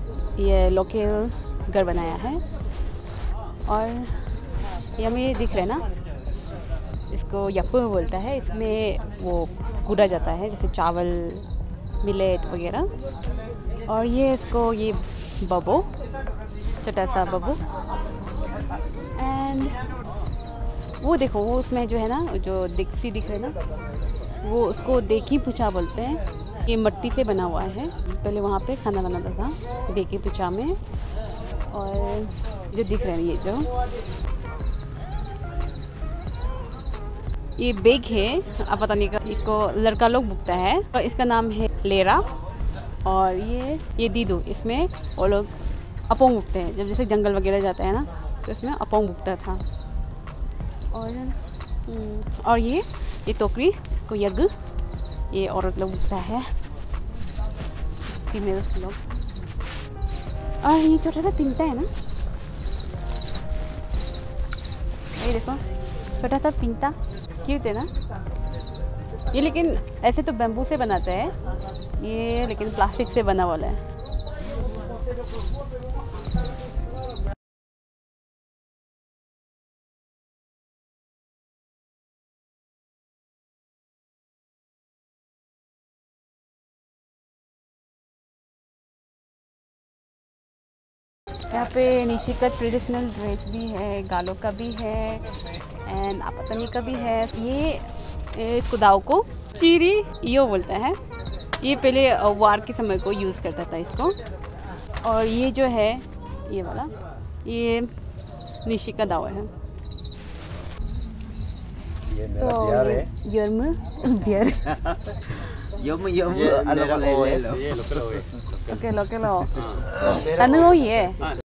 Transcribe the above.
ये लोकल घर बनाया है। और ये हमें दिख रहा है ना, इसको यप्पू बोलता है। इसमें वो कूदा जाता है जैसे चावल, मिलेट वगैरह। और ये इसको ये बबो, छोटा सा बबो। एंड वो देखो, वो उसमें जो है ना, जो दिक्सी दिख रहे ना, वो उसको देकी पुचा बोलते हैं। ये मिट्टी से बना हुआ है। पहले वहाँ पे खाना बनाता था देकी पुचा में। और जो दिख रहे हैं ये बेग है, अब पता नहीं, इसको लड़का लोग बुकता है। तो इसका नाम है लेरा। और ये दीदू, इसमें वो लोग अपोंग बुकते हैं। जब जैसे जंगल वगैरह जाता है ना, तो इसमें अपोंग बुकता था। और ये टोकरी, इसको यग, ये औरत लोग बुकता है, फीमेल लोग। और ये छोटा सा पिंटा है ना, ये देखो छोटा सा पिंटा, क्यूट है ना ये। लेकिन ऐसे तो बैम्बू से बनाते हैं ये, लेकिन प्लास्टिक से बना वाला है। यहाँ पे निशिका ट्रेडिशनल ड्रेस भी है, गालो का भी है, एंड आपतनी का भी है। ये कुदाव को चीरी यो बोलता है। ये पहले वार के समय को यूज़ करता था इसको। और ये जो है ये वाला, ये निशिका दाव है। So biarmu biar. Yo me, Oke lo. Anu oh ye.